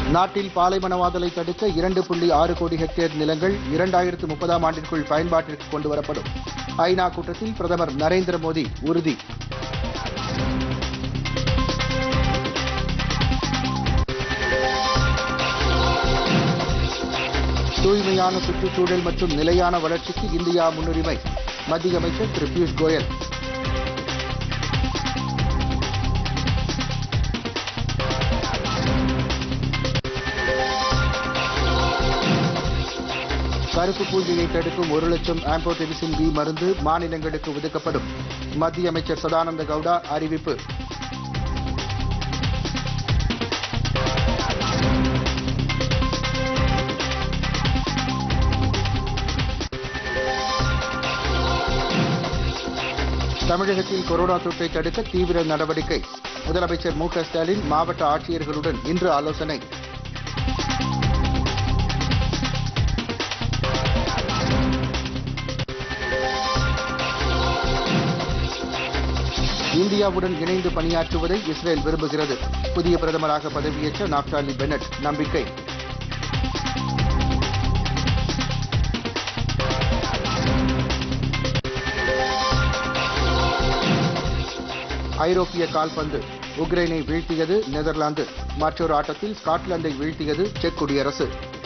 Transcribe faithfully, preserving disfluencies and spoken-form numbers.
நாட்டில் பாலைவனவாதலை தடுக்க இரண்டு புள்ளி ஆறு கோடி ஹெக்டேர் நிலங்கள் இரண்டாயிரத்து முப்பதாம் ஆண்டிற்குள் பயன்பாட்டிற்கு கொண்டுவரப்படும். ஐநா கூட்டத்தில் பிரதமர் நரேந்திர மோடி உறுதி. தூய்மையான சுற்றுச்சூழல் மற்றும் நிலையான வளர்ச்சிக்கு இந்தியா முன்னுரிமை. மத்திய அமைச்சர் திரு பியூஷ் கோயல். கருப்பு பூஞ்சையை தடுக்கும் ஒரு லட்சம் ஆம்போடெரிசின் பி மருந்து மாநிலங்களுக்கு ஒதுக்கப்படும். மத்திய அமைச்சர் சதானந்த கவுடா அறிவிப்பு. தமிழகத்தில் கொரோனா தொற்றை தடுக்க தீவிர நடவடிக்கை. முதலமைச்சர் மு க ஸ்டாலின் மாவட்ட ஆட்சியர்களுடன் இன்று ஆலோசனை. இந்தியாவுடன் இணைந்து பணியாற்றுவதை இஸ்ரேல் விரும்புகிறது. புதிய பிரதமராக பதவியேற்ற நாப்தாலி பென்னட் நம்பிக்கை. ஐரோப்பிய கால்பந்து உக்ரைனை வீழ்த்தியது நெதர்லாந்து. மற்றொரு ஆட்டத்தில் ஸ்காட்லாந்தை வீழ்த்தியது செக் குடியரசு.